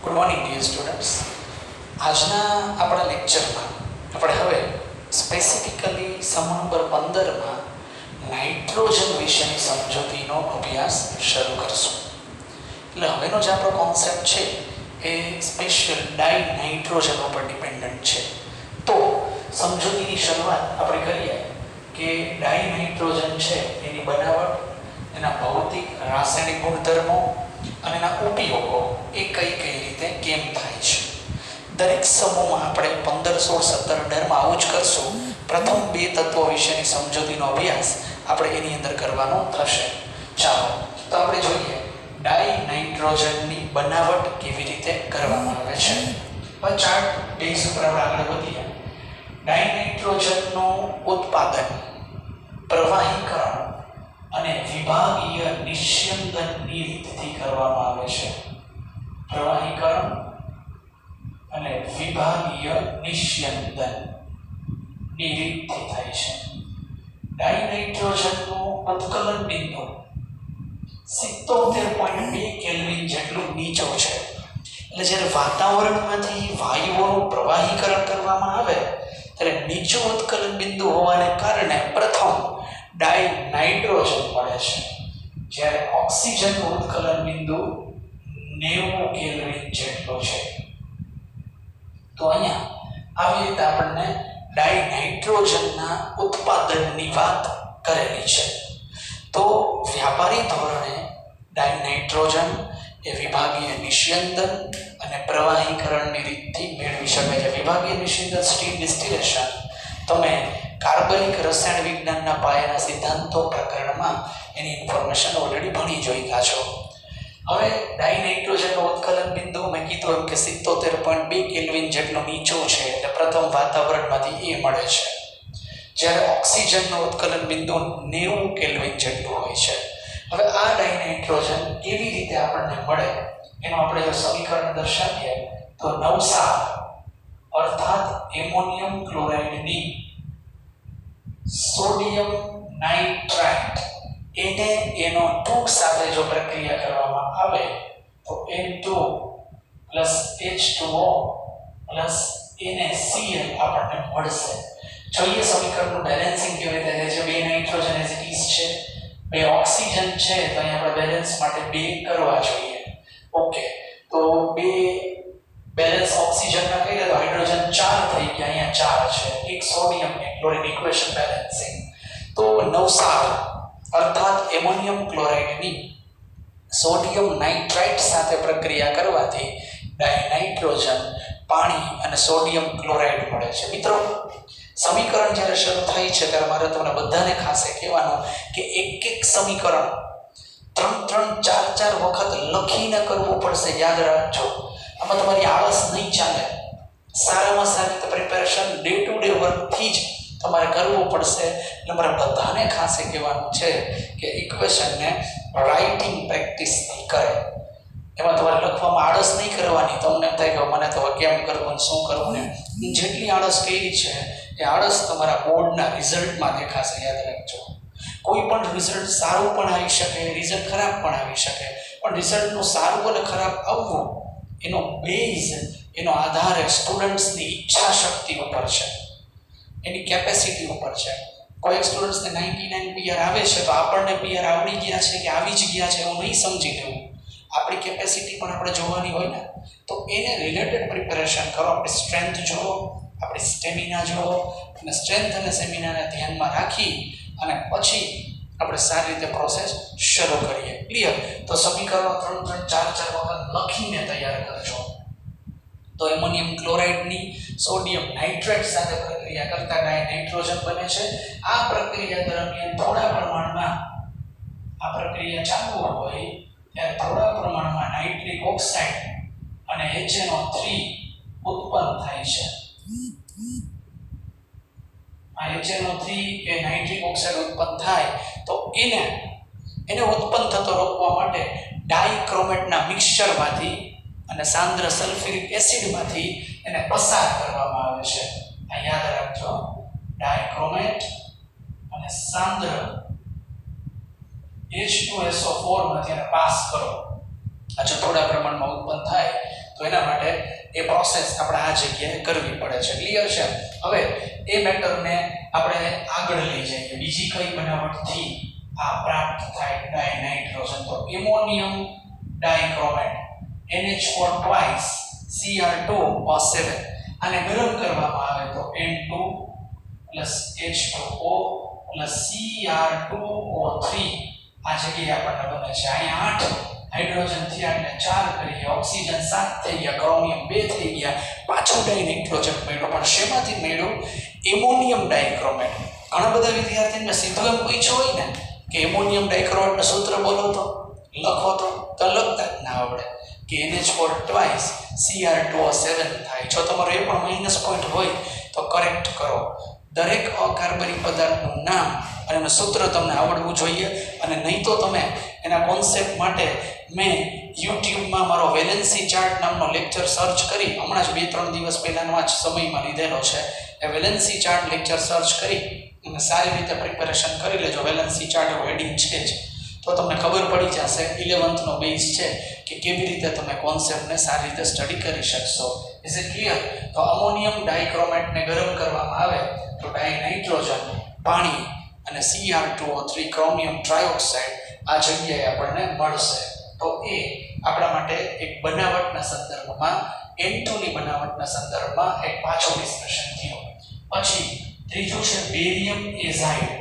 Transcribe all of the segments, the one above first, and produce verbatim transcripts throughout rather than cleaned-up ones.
Good morning dear students. આજના આપણા લેક્ચરમાં આપણે હવે સ્પેસિફિકલી સમ નંબર પંદરમાં નાઇટ્રોજન વિશેની સમજૂતીનો અભ્યાસ શરૂ કરશું. એટલે હવેનો જે આપણો કોન્સેપ્ટ છે એ સ્પેશિયલ ડાઈ નાઇટ્રોજન ઉપર ડિપેન્ડન્ટ છે. તો સમજૂતીની શરૂઆત આપણે કરીએ કે ડાઈ નાઇટ્રોજન છે એની બનાવટ, એના ભૌતિક રાસાયણિક ગુણધર્મો અને એના ઉપયોગો એ કઈ કઈ રીતે કેમ થાય છે. દરેક સમૂહમાં આપણે પંદર સોળ સત્તર અઢારમાં આવું જ કરશું. પ્રથમ બે તત્વો વિશેની સમજૂતીનો અભ્યાસ આપણે એની અંદર કરવાનો થશે. ચાલો તો આપણે જોઈએ ડાઈ નાઇટ્રોજનની બનાવટ કેવી રીતે કરવામાં આવે છે. ચાર્ટ બેઝ ઉપર આપણે આગળ વધીએ. ડાઈ નાઇટ્રોજનનું ઉત્પાદન, પ્રવાહીકરણ અને વિભાગીય નિસ્યંદનની રીતથી કરવામાં આવે છે. પ્રવાહીકરણ અને વિભાગીય નિસ્યંદનની રીતથી થાય છે. ડાઈ નાઇટ્રોજનનું ઉત્કલન બિંદુ સિત્તોતેર પોઈન્ટ બે કેલ્વિન જેટલું નીચું છે. એટલે જ્યારે વાતાવરણમાંથી વાયુઓનું પ્રવાહીકરણ કરવામાં આવે ત્યારે નીચું ઉત્કલન બિંદુ હોવાને કારણે પ્રથમ ડાઈ નાઇટ્રોજન મળે છે, જ્યારે ઓક્સિજનનું ઉત્કલન બિંદુ નેવું કેલ્વિન જેટલું છે. તો અહીંયા આવી રીતે આપણને ડાઈ નાઇટ્રોજનના ઉત્પાદનની વાત કરેલી છે. તો વ્યાપારી ધોરણે ડાઈ નાઇટ્રોજન એ વિભાગીય નિસ્યંદન અને પ્રવાહીકરણની રીતથી મેળવી શકાય છે. વિભાગીય નિસ્યંદન સ્ટીમ ડિસ્ટિલેશન તમે કાર્બનિક રસાયણ વિજ્ઞાનના પાયાના સિદ્ધાંતો પ્રકરણમાં એની ઇન્ફોર્મેશન ઓલરેડી ભણી જોઈ ગયા છો. હવે ડાઈ નાઇટ્રોજનનો ઉત્કલન બિંદુ મેં કીધું એમ કે સિત્તોતેર પોઈન્ટ બે કેલ્વિન જેટલો નીચો છે, એટલે પ્રથમ વાતાવરણમાંથી એ મળે છે, જ્યારે ઓક્સિજનનું ઉત્કલન બિંદુ નેવું કેલ્વિન જેટલું હોય છે. હવે આ ડાઈ નાઇટ્રોજન કેવી રીતે આપણને મળે એનું આપણે જો સમીકરણ દર્શાવીએ તો નવસાર અર્થાત એમોનિયમ ક્લોરાઇડની સોડિયમ નાઇટ્રાઇટ એને એનો ટૂંક સાથે જો પ્રક્રિયા કરવામાં આવે તો N two plus H two O plus NaCl આપણને મળશે. જોઈએ સમીકરણનું બેલેન્સિંગ કેવી રીતે થાય છે. બે નાઇટ્રોજન એઝ ઇટ ઇઝ છે, બે ઓક્સિજન છે, તો અહીંયા આપણે બેલેન્સ માટે બે કરવા જોઈએ. ઓકે, તો બે બેલેન્સ ઓક્સિજનના કહીએ તો હાઇડ્રોજન ચાર થઈ ગયા, અહીંયા ચાર છે, એક સોડિયમ એક ક્લોરીન, ઇક્વેશન બેલેન્સિંગ. તો નવસાર અર્થાત એમોનિયમ ક્લોરાઇડની સોડિયમ નાઇટ્રાઇટ સાથે પ્રક્રિયા કરવાથી ડાઈ નાઇટ્રોજન, પાણી અને સોડિયમ ક્લોરાઇડ મળે છે. મિત્રો, સમીકરણ જ્યારે શરૂ થાય છે ત્યારે મારે તમને બધાને ખાસ કહેવાનું કે એક એક સમીકરણ ત્રણ ત્રણ ચાર ચાર વખત લખીને કરવું પડશે. યાદ રાખજો, આમાં તમારી આળસ નહીં ચાલે. સારામાં સારી રીતે પ્રિપેરેશન ડે ટુ ડે વર્કથી જ તમારે કરવું પડશે. એટલે મારે બધાને ખાસ કહેવાનું છે કે ઇક્વેશનને રાઇટિંગ પ્રેક્ટિસથી કરે. એમાં તમારે લખવામાં આળસ નહીં કરવાની. તમને એમ થાય કે મને તો કેમ કરવું ને શું કરવું ને, જેટલી આળસ કરી છે એ આળસ તમારા બોર્ડના રિઝલ્ટમાં દેખાશે. યાદ રાખજો, કોઈ પણ રિઝલ્ટ સારું પણ આવી શકે, રિઝલ્ટ ખરાબ પણ આવી શકે, પણ રિઝલ્ટનું સારું અને ખરાબ આવવું એનો બેઝ, એનો આધાર સ્ટુડન્ટ્સની ઈચ્છા શક્તિ ઉપર છે, એની કેપેસિટી ઉપર છે. કોઈ સ્ટુડન્ટ્સને નાઇન્ટી નાઇન પીઆર આવે છે તો આપણને પીઆર આવડી ગયા છે કે આવી જ ગયા છે એવું નહીં સમજી લેવું. આપણી કેપેસિટી પણ આપણે જોવાની હોય ને, તો એને રિલેટેડ પ્રિપેરેશન કરો. આપણી સ્ટ્રેન્થ જુઓ, આપણી સ્ટેમિના જુઓ, અને સ્ટ્રેન્થ અને સ્ટેમિનાને ધ્યાનમાં રાખી અને પછી આપણે સારી રીતે પ્રોસેસ શરૂ કરીએ. ક્લિયર? તો સમીકરણો ત્રણ ત્રણ ચાર ચાર વખત લખીને તૈયાર કરજો. તો એમોનિયમ ક્લોરાઇડની સોડિયમ નાઇટ્રાઇટ સાથે પ્રક્રિયા કરતા ડાઈ નાઇટ્રોજન બને છે. આ પ્રક્રિયા દરમિયાન થોડા પ્રમાણમાં આ પ્રક્રિયા ચાલુ હોય ત્યારે થોડા પ્રમાણમાં નાઇટ્રિક ઓક્સાઇડ અને એચ એન ઓ થ્રી ઉત્પન્ન થાય છે. આ એચ એન ઓ થ્રી કે નાઇટ્રિક ઓક્સાઇડ ઉત્પન્ન થાય તો એને એને ઉત્પન્ન થતો રોકવા માટે ડાઇક્રોમેટના મિક્સચરમાંથી અને સાંદ્ર સલ્ફ્યુરિક એસિડમાંથી એને પસાર કરવામાં આવે છે. આ યાદ રાખજો, ડાઇક્રોમેટ અને સાંદ્ર H two S O four માંથી એને પાસ કરો. આ જો થોડા પ્રમાણમાં ઉત્પન્ન થાય તો તો એના માટે એ પ્રોસેસ આપણે આ જગ્યાએ કરવી પડે છે. ક્લિયર છે? હવે એ મેટરને આપણે આગળ લઈ જઈએ. બીજી કઈ બનાવટથી આ પ્રાપ્ત થાય ડાયનાઇટ્રોજન? તો ammonium dichromate N H four twice C r two O seven. આને ગરમ કરવામાં આવે તો N two plus H two O plus C r two O three આ જગ્યાએ આપણને બને છે. અહીંયા આઠ હાઇડ્રોજન થયા એટલે ચાર કરીએ, ઓક્સિજન સાત થઈ ગયા, ક્રોમિયમ બે થઈ ગયા, પાછું ડાયનાઇટ્રોજન મળ્યું. પણ શેમાંથી મળ્યું? Ammonium dichromate. ઘણા બધા વિદ્યાર્થીઓને સીધું એમ પૂછ્યું હોય ને કે એમોનિયમ ડાઇક્રોમેટનું સૂત્ર બોલો તો, લખો તો, તો લખતા જ ના આવડે કે N H four twice C r two O seven થાય. જો તમારો એ પણ માઇનસ પોઈન્ટ હોય તો કરેક્ટ કરો. દરેક અકાર્બનિક પદાર્થનું નામ અને એનું સૂત્ર તમને આવડવું જોઈએ. અને નહીં તો તમે એના કોન્સેપ્ટ માટે મેં યુટ્યુબમાં મારો વેલેન્સી ચાર્ટ નામનો લેક્ચર સર્ચ કરી, હમણાં જ બે ત્રણ દિવસ પહેલાનો આ જ સમયમાં લીધેલો છે. એ વેલેન્સી ચાર્ટ લેક્ચર સર્ચ કરી અને સારી રીતે પ્રિપેરેશન કરી લેજો. વેલેન્સી ચાર્ટ એવું હેડિંગ છે જ, તો તમને ખબર પડી જશે ઇલેવન્થનો બેઝ છે કે કેવી રીતે તમે કોન્સેપ્ટને સારી રીતે સ્ટડી કરી શકશો. Is it clear? તો અમોનિયમ ડાઇક્રોમેટને ગરમ કરવામાં આવે તો ડાયનાઇટ્રોજન, પાણી અને C r two O three chromium trioxide આ જગ્યાએ આપણને મળશે. તો એ આપણા માટે એક બનાવટના સંદર્ભમાં N two ની બનાવટના સંદર્ભમાં એક પાછો ડિસ્કશન થયો. પછી ત્રીજું છે barium azide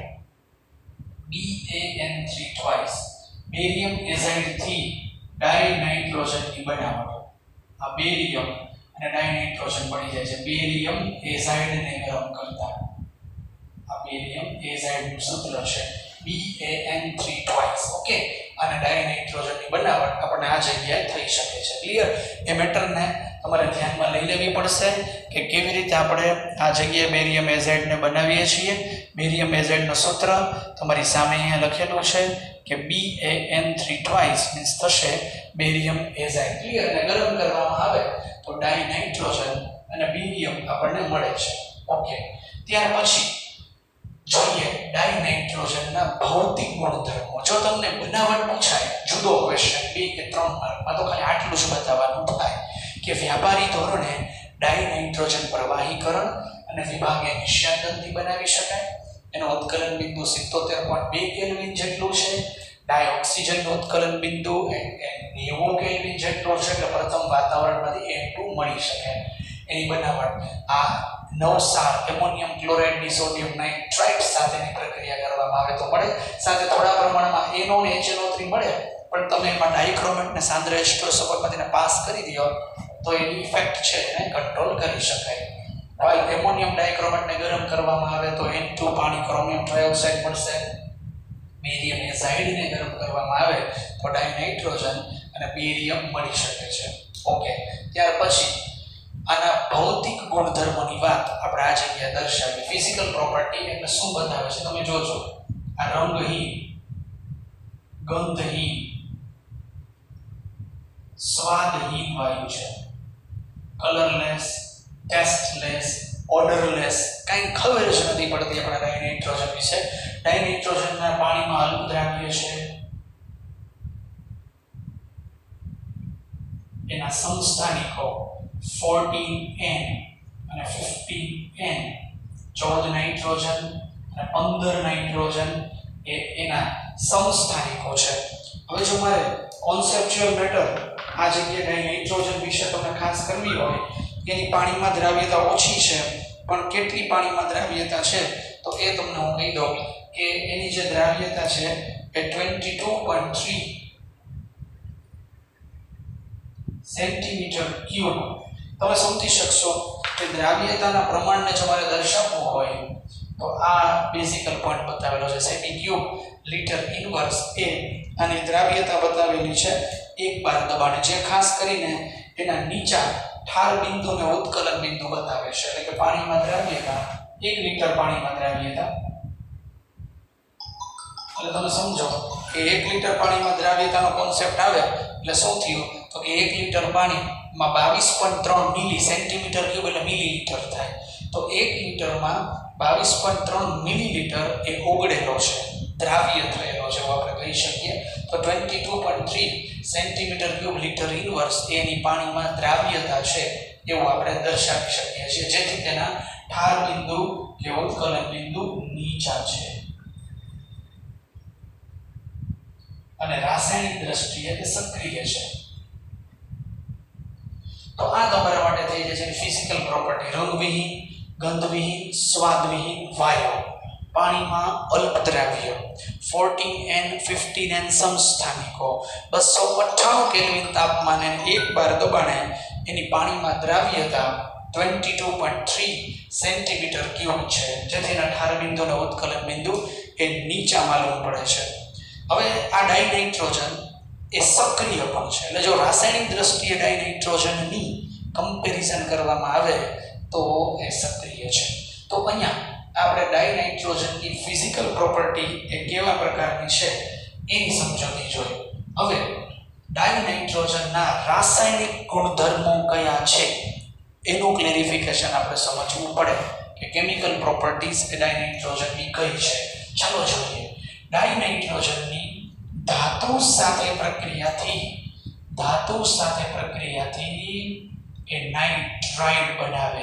B A N three twice. Barium azide થી ડાયનાઇટ્રોજન ની બનાવટ. આ બેરિયમ અને ડાયનાઇટ્રોજન બની જાય છે. બેરિયમ એઝાઇડ ને ગરમ કરતા આ બેરિયમ એઝાઇડ નું સૂત્ર છે B A N three twice. Okay, અને ડાયનાઇટ્રોજન ની બનાવટ આપણને આ જગ્યાએ થઈ શકે છે. ક્લિયર? એ મેટરને તમારે ધ્યાનમાં લઈ લેવી પડશે કે કેવી રીતે આપણે આ જગ્યાએ બેરિયમ એઝાઇડ ને બનાવીએ છીએ. બેરિયમ એઝાઇડ નું સૂત્ર તમારી સામે અહીંયા લખેલું છે કે B A N three twice means થશે બેરિયમ એઝાઇડ. ક્લિયર? ને ગરમ કરવામાં આવે તો ડાયનાઇટ્રોજન અને બેરિયમ આપણને મળે છે. ઓકે, ત્યાર પછી જોઈએ ડાયનાઇટ્રોજનના ભૌતિક ગુણધર્મો. જો તમને બનાવટ પૂછાય, જુદો ક્વેશ્ચન બે કે ત્રણ માર્કમાં, તો ખાલી આટલું જ બતાવવાનું થાય કે વ્યાપારી ધોરણે ડાયનાઇટ્રોજન પ્રવાહીકરણ અને વિભાગીય નિસ્યંદનથી બનાવી શકાય. એનો ઉત્કલન બિંદુ સિત્તોતેર પોઈન્ટ બે કેલ્વિન જેટલું છે. ડાયોક્સિજનનું ઉત્કલન બિંદુ નેવું કેલ્વિન જેટલો છે. એટલે પ્રથમ વાતાવરણમાંથી N two મળી શકે. એની બનાવટ આ નવસાર એમોનિયમ ક્લોરાઇડ ડિસોડિયમ નાઇટ્રાઇટ સાથેની પ્રક્રિયા કરવામાં આવે તો મળે. સાથે થોડા પ્રમાણમાં NO અને H N O three મળે, પણ તમે એમાં ડાઇક્રોમેટને સાંદ્ર H two S પરમાંથી પાસ કરી દો તો એની ઇફેક્ટ છે એને કંટ્રોલ કરી શકાય. હવે એમોનિયમ ડાઇક્રોમેટને ગરમ કરવામાં આવે તો N two પાણી ક્રોમિયમ ટ્રાયોક્સાઇડ મળશે. બેરિયમ એઝાઇડને ગરમ કરવામાં આવે તો ડાયનાઇટ્રોજન અને બેરિયમ મળી શકે છે. ઓકે, ત્યાર પછી આના ભૌતિક ગુણધર્મોની વાત આપણે આ જગ્યાએ દર્શાવી. ફિઝિકલ પ્રોપર્ટી એટલે શું બતાવે છે તમે જોજો. આ રંગહીન, ગંધહીન, સ્વાદહીન વાયુ છે. કલરલેસ, ટેસ્ટલેસ, ઓડરલેસ, કાંઈ ખબર જ નથી પડતી આપણા ડાયનાઇટ્રોજન વિશે. ડાયનાઇટ્રોજનના પાણીમાં અલ્પદ્રાવ્ય છે. એના સમસ્થાનિકો fourteen N અને fifteen N, ચૌદ નાઇટ્રોજન અને પંદર નાઇટ્રોજન એ એના સમસ્થાનિકો છે. હવે જો મારે કોન્સેપ્ચ્યુઅલ મેટર આ જગ્યાએ ડાયનાઇટ્રોજન વિશે તમને ખાસ કરવી હોય, એની પાણીમાં દ્રાવ્યતા ઓછી છે, પણ કેટલી પાણીમાં દ્રાવ્યતા છે તો એ તમને હું કહી દઉં કે એની જે દ્રાવ્યતા છે એ twenty-two point three centimetre cube. તમે સમજી શકશો કે દ્રાવ્યતાના પ્રમાણને જો મારે દર્શાવવું હોય તો આ બેઝિકલ પોઈન્ટ બતાવેલો છે સેમી ક્યુબ લીટર ઇનવર્સ એ, અને દ્રાવ્યતા બતાવેલી છે એક બાર દબાણ, જે ખાસ કરીને એના નીચા ઠાર બિંદુ ને ઉત્કલન બિંદુ બતાવે છે. એટલે કે પાણીમાં દ્રાવ્યતા એક લીટર પાણીમાં દ્રાવ્યતા, એટલે તમે સમજો કે એક લીટર પાણીમાં દ્રાવ્યતાનો કોન્સેપ્ટ આવે એટલે શું થયું તો કે એક લીટર પાણીમાં બાવીસ પોઈન્ટ ત્રણ મિલી સેન્ટીમીટર ક્યુબ એટલે મિલીલીટર થાય. તો એક લીટરમાં બાવીસ પોઈન્ટ ત્રણ મિલીલીટર એ ઓગળેલો છે. દ્રાવ્ય થયેલો છે એવું આપણે કહી શકીએ. તો બાવીસ પોઈન્ટ ત્રણ સેન્ટીમીટર ક્યુબ લીટર ઇનવર્સ એની પાણીમાં દ્રાવ્યતા છે એવું આપણે દર્શાવી શકીએ છીએ, જેથી તેના ઠાર બિંદુ કે ઉત્કલન બિંદુ નીચા છે અને રાસાયણિક દ્રષ્ટિએ તે સક્રિય છે. તો આ તમારા માટે થઈ જશે ફિઝિકલ પ્રોપર્ટી. રંગવિહીન, ગંધવિહીન, સ્વાદવિહીન વાયુ, પાણીમાં અલ્પદ્રાવ્ય, ચૌદ એન પંદર એન સમસ્થાનિકો, બસો અઠ્ઠાણું કેલ્વિન તાપમાને એક બાર દબાણે એની પાણીમાં દ્રાવ્યતા બાવીસ પોઈન્ટ ત્રણ સેન્ટીમીટર ક્યુબ છે, જેથી એના ઠાર બિંદુ અને ઉત્કલન બિંદુ એ નીચા માલુમ પડે છે. હવે આ ડાયનાઇટ્રોજન એ સક્રિય પણ છે, એટલે જો રાસાયણિક દ્રષ્ટિએ ડાયનાઇટ્રોજનની કમ્પેરિઝન કરવામાં આવે તો એ સક્રિય છે. તો અહીંયા આપણે ડાયનાઇટ્રોજનની ફિઝિકલ પ્રોપર્ટી એ કેવા પ્રકારની છે એની સમજૂતી જોઈ. હવે ડાયનાઇટ્રોજનના રાસાયણિક ગુણધર્મો કયા છે એનું ક્લેરિફિકેશન આપણે સમજવું પડે કે કેમિકલ પ્રોપર્ટીઝ એ ડાયનાઇટ્રોજનની કઈ છે. ચાલો જોઈએ. ડાયનાઇટ્રોજનની ધાતુ સાથે પ્રક્રિયાથી ધાતુ સાથે પ્રક્રિયાથી એ નાઇટ્રાઇડ બનાવે.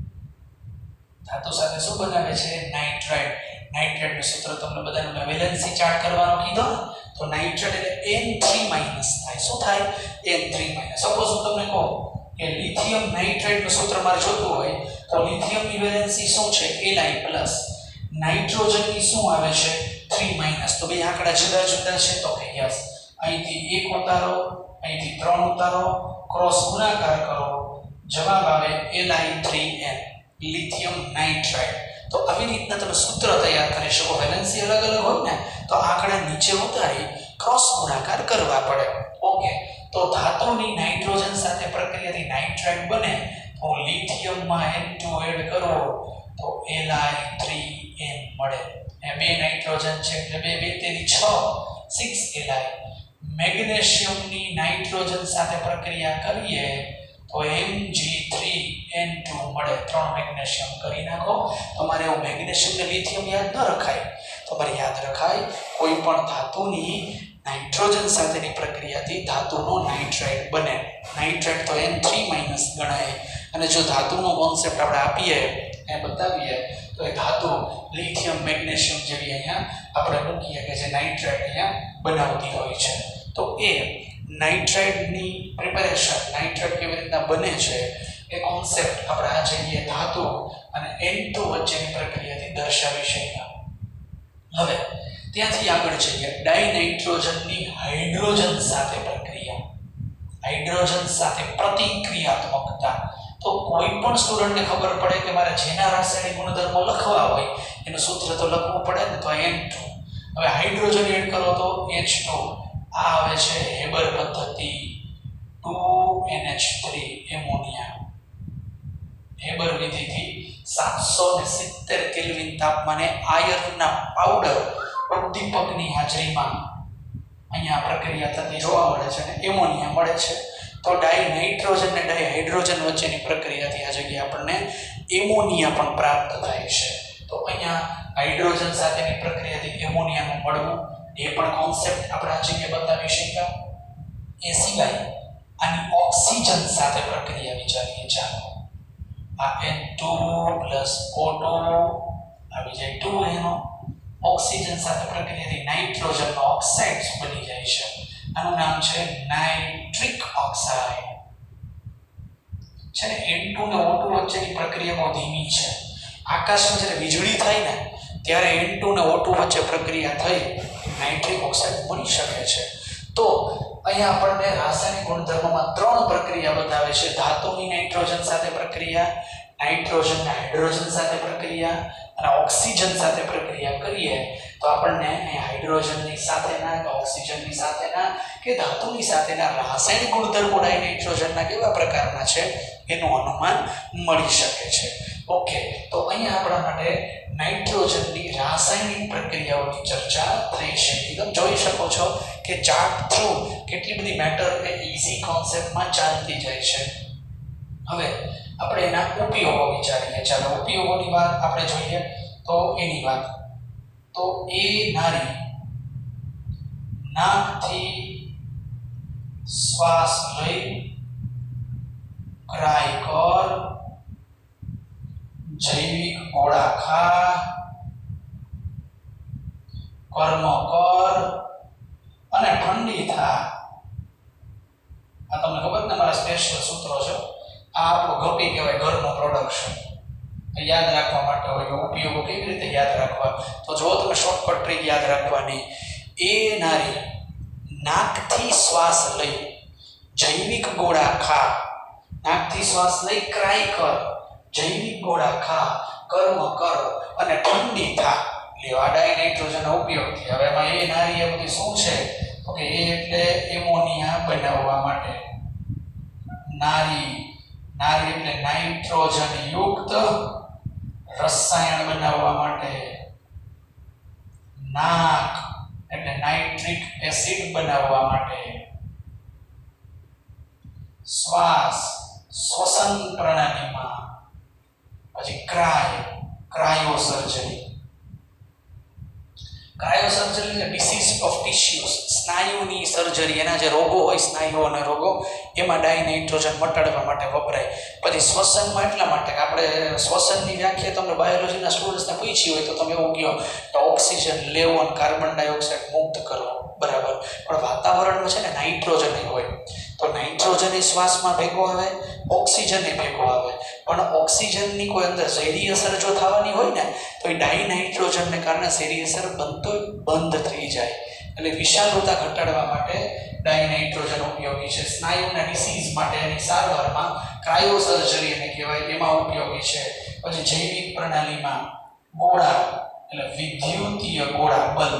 ધાતુ સાથે શું બનાવે છે? નાઇટ્રાઇડ. નાઇટ્રાઇડનું સૂત્ર તમને બધાને વેલેન્સી ચાર્ટ કરવાનો કીધો, તો નાઇટ્રેટ એટલે એન થ્રી માઈનસ થાય. શું થાય? N three minus. સપોઝ હું તમને કહું કે લિથિયમ નાઇટ્રાઇડનું સૂત્ર મારે જોતું હોય તો લિથિયમની વેલેન્સી શું છે? L plus. નાઇટ્રોજનની શું આવે છે? Three minus. તો બે આંકડા જુદા જુદા છે તો કે યસ. અહીંથી એક ઉતારો, અહીંથી ત્રણ ઉતારો, ક્રોસ ગુણાકાર કરો, જવાબ આવે L three N, lithium nitride. તો આવી રીતના તમે સૂત્ર તૈયાર કરી શકો. વેલેન્સી અલગ અલગ હોય ને તો આંકડા નીચે ઉતારી ક્રોસ ગુણાકાર કરવા પડે. ઓકે. તો ધાતુની નાઇટ્રોજન સાથે પ્રક્રિયાથી નાઇટ્રાઇડ બને તો લિથિયમમાં એન ટુ એડ કરો તો એલ થ્રી એન મળે. એ બે નાઇટ્રોજન છે એટલે બે બે તેરી છ, સિક્સ એલ. મેગ્નેશિયમની નાઇટ્રોજન સાથે પ્રક્રિયા કરીએ તો M G three N two મળે. ત્રણ મેગ્નેશિયમ કરી નાખો. તમારે એવું મેગ્નેશિયમ ને લિથિયમ યાદ ન રખાય, તમારે યાદ રખાય કોઈ પણ ધાતુની નાઇટ્રોજન સાથેની પ્રક્રિયાથી ધાતુનો નાઇટ્રાઇડ બને. નાઇટ્રાઇડ તો એન થ્રી માઈનસ ગણાય, અને જો ધાતુનો કોન્સેપ્ટ આપણે આપીએ એ બતાવીએ તો એ ધાતુ લિથિયમ મેગ્નેશિયમ જેવી અહીંયા આપણે મૂકીએ કે જે નાઇટ્રાઇડ અહીંયા બનાવતી હોય છે. તો એ નાઇટ્રાઇડની પ્રિપેરેશન, નાઇટ્રાઇડ કેવી રીતના બને છે એ કોન્સેપ્ટ આપણે આ જઈએ ધાતુ અને એન ટુ વચ્ચેની પ્રક્રિયાથી દર્શાવી શકીએ. હવે ત્યાંથી આગળ જઈએ ડાયનાઇટ્રોજનની હાઇડ્રોજન સાથે પ્રક્રિયા, હાઇડ્રોજન સાથે પ્રતિક્રિયાત્મકતા. તો કોઈ પણ સ્ટુડન્ટને ખબર પડે કે મારે જેના રાસાયણિક ગુણધર્મો લખવા હોય એનું સૂત્ર તો લખવું પડે ને, તો એન ટુ. હવે હાઇડ્રોજન એડ કરો તો એચ ટુ. આ આવે છે હેબર પદ્ધતિ, two N H three ammonia. Haber વિધિથી સાતસો સિત્તેર કેલ્વિન તાપમાને આયર્નના પાવડર ઉદ્દીપકની હાજરીમાં અહીંયા પ્રક્રિયા થતી જોવા મળે છે અને એમોનિયા મળે છે. તો ડાયનાઇટ્રોજન અને ડાયહાઇડ્રોજન વચ્ચેની પ્રક્રિયાથી આ જગ્યાએ આપણને એમોનિયા પણ પ્રાપ્ત થાય છે. તો અહીંયા હાઇડ્રોજન સાથેની પ્રક્રિયાથી એમોનિયાનું મળવું એ પણ કોન્સેપ્ટ આપણે આ જગ્યાએ બતાવી શક્યા. એ સિવાય આની ઓક્સિજન સાથે પ્રક્રિયા વિચારીએ. ચાલો આ N two plus O two આવી જાય ટુ એનો ઓક્સિજન સાથે પ્રક્રિયાથી નાઇટ્રોજનનો ઓક્સાઇડ બની જાય છે. આનું નામ છે નાઇટ્રિક ઓક્સાઇડ. છે ને એન ટુ ને ઓ ટુ વચ્ચેની પ્રક્રિયા બહુ ધીમી છે. આકાશમાં જ્યારે વીજળી થાય ને ત્યારે એન ટુ ને ઓ ટુ વચ્ચે પ્રક્રિયા થઈ નાઇટ્રિક ઓક્સાઇડ બની શકે છે. તો અહીંયા આપણને રાસાયણિક ગુણધર્મોમાં ત્રણ પ્રક્રિયા બતાવે છે. ધાતુની નાઇટ્રોજન સાથે પ્રક્રિયા, નાઇટ્રોજન હાઇડ્રોજન સાથે પ્રક્રિયા અને ઓક્સિજન સાથે પ્રક્રિયા કરીએ તો આપણને અહીં હાઇડ્રોજનની સાથેના કે ઓક્સિજનની સાથેના કે ધાતુની સાથેના રાસાયણિક ગુણધર્મો ડાયનાઇટ્રોજનના કેવા પ્રકારના છે એનું અનુમાન મળી શકે છે. ઓકે. તો અહીંયા આપણા માટે નાઇટ્રોજનની રાસાયણિક પ્રક્રિયાઓની ચર્ચા થઈ છે. તમે જોઈ શકો છો કે ચાર્ટ થ્રુ કેટલી બધી મેટર એ ઈઝી કોન્સેપ્ટમાં ચાલતી જાય છે. હવે આપણે એના ઉપયોગો વિચારીએ. ચાલો ઉપયોગોની વાત આપણે જોઈએ તો એની વાત તો એ નારી નાકથી શ્વાસ લઈ ક્રાય કર, જૈવિક ગોળા ખા, કર્મ કર અને ઠંડી થા. આ તમને ખબર ને મારા સ્પેશિયલ સૂત્રો છે. આ આપણું ગપી કહેવાય, ઘરનું પ્રોડક્શન. યાદ રાખવા માટે હોય ઉપયોગો કેવી રીતે યાદ રાખવા, તો જો તમે શોર્ટકટ ટ્રીક યાદ રાખવાની. એ નારી નાકથી શ્વાસ લઈ જૈવિક ગોળા ખા, નાકથી શ્વાસ લઈ ક્રાય કર, જૈવિક ગોળા ખા, કર્મ કર અને ઠંડી થા. લેવા ડાઈ નાઇટ્રોજનનો ઉપયોગ થી. હવે એમાં એ નારી એ બધી શું છે, તો કે એ એટલે એમોનિયા બનાવવા માટે. નારી નારી એટલે નાઇટ્રોજન યુક્ત રસાયણ બનાવવા માટે. નાક એટલે નાઇટ્રિક એસિડ બનાવવા માટે. શ્વાસ શ્વસન પ્રણાલીમાં. પછી cry cryo surgery. Cryo surgery એટલે ડિસીઝ ઓફ ટિશ્યુઝ, સ્નાયુની સર્જરી. એના જે રોગો હોય સ્નાયુઓના રોગો એમાં ડાઈ નાઇટ્રોજન મટાડવા માટે વપરાય. પછી શ્વસનમાં એટલા માટે કે આપણે શ્વસનની વ્યાખ્યા તમને બાયોલોજીના સ્ટુડન્ટ્સને પૂછી હોય તો તમે એવું કહો કે ઓક્સિજન લેવો અને કાર્બન ડાયોક્સાઇડ મુક્ત કરવો, બરાબર. પણ વાતાવરણમાં છે ને નાઇટ્રોજન હોય, તો નાઇટ્રોજન એ શ્વાસમાં ભેગો આવે, ઓક્સિજન એ ભેગો આવે. પણ ઓક્સિજનની કોઈ અંદર ઝેરી અસર જો થવાની હોય ને તો એ ડાઈ નાઇટ્રોજનને કારણે ઝેરી અસર બનતો બંધ થઈ જાય. એટલે વિષાલુતા ઘટાડવા માટે ડાઈ નાઇટ્રોજન ઉપયોગી છે. સ્નાયુના ડિસીઝ માટેની સારવારમાં ક્રાયો સર્જરી એને કહેવાય, એમાં ઉપયોગી છે. પછી જૈવિક પ્રણાલીમાં ગોળા એટલે વિદ્યુતીય ગોળા બલ્બ.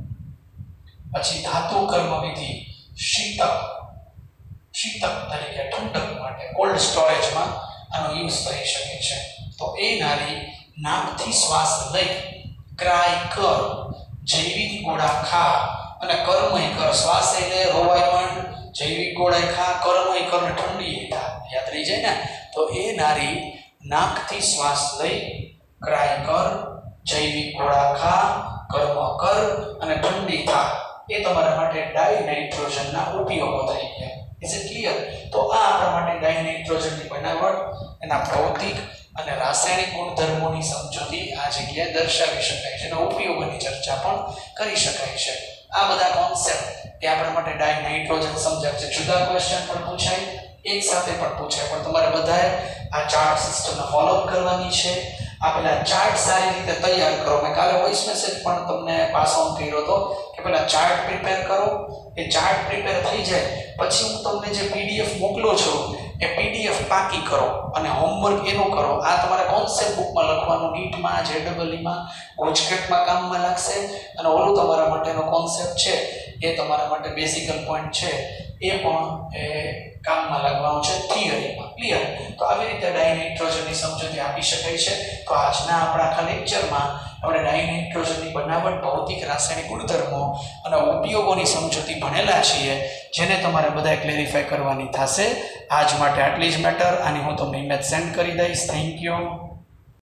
પછી ધાતુ કર્મ વિધિ શીતક શીતક તરીકે ઠંડક માટે કોલ્ડ સ્ટોરેજમાં આનો યુઝ થઈ શકે છે. તો એ નારી નાકથી શ્વાસ લઈ ક્રાય કર, જૈવિક ગોળા ખા અને કર્મય કર. શ્વાસ એટલે રોવાય પણ, જૈવિક ગોળા ખા, કર્મય કર ને ઠંડી થા. યાદ રહી જાય ને. તો એ નારી નાકથી શ્વાસ લઈ ક્રાય કર, જૈવિક ગોળા ખા, કર્મ કર અને ઠંડી થા. એ તમારા માટે ડાઈ નાઇટ્રોજનના ઉપયોગો થઈ ગયા. Is it clear? તો આ આપણા માટે ડાઈ નાઇટ્રોજનની બનાવટ, એના ભૌતિક અને રાસાયણિક ગુણધર્મોની સમજૂતી આ જગ્યાએ દર્શાવી શકાય છે. એના ઉપયોગોની ચર્ચા પણ કરી શકાય છે. આ બધા કોન્સેપ્ટ એ આપણા માટે ડાઈ નાઇટ્રોજન સમજાય છે. જુદા ક્વેશ્ચન પણ પૂછાય, એક સાથે પણ પૂછાય, પણ તમારે બધાએ આ ચાર્ટ સિસ્ટમને ફોલો કરવાની છે. આ પેલા ચાર્ટ સારી રીતે તૈયાર કરો. મેં કાલે વોઇસ મેસેજ પણ તમને પાસ ઓન કર્યો હતો કે પેલા ચાર્ટ પ્રિપેર કરો. એ ચાર્ટ પ્રિપેર થઈ જાય પછી હું તમને જે પીડીએફ મોકલું છું એ પીડીએફ પાકી કરો અને હોમવર્ક એનું કરો. આ તમારે કોન્સેપ્ટ બુકમાં લખવાનું, નીટમાં, જેડબલઈમાં, ગુજકેટમાં કામમાં લાગશે. અને ઓલું તમારા માટેનો કોન્સેપ્ટ છે એ તમારા માટે બેઝિકલ પોઈન્ટ છે એ પણ એ કામમાં લાગવાનું છે થિયરીમાં. ક્લિયર? તો આવી રીતે ડાઈ નાઇટ્રોજનની સમજૂતી આપી શકાય છે. તો આજના આપણા આખા લેક્ચરમાં આપણે ડાઈ નાઇટ્રોજનની બનાવટ, ભૌતિક, રાસાયણિક ગુણધર્મો અને ઉપયોગોની સમજૂતી ભણેલા છીએ, જેને તમારે બધાએ ક્લેરિફાય કરવાની થશે. આજ માટે આટલી જ મેટર. આની હું તમને ઇમેજ સેન્ડ કરી દઈશ. Thank you.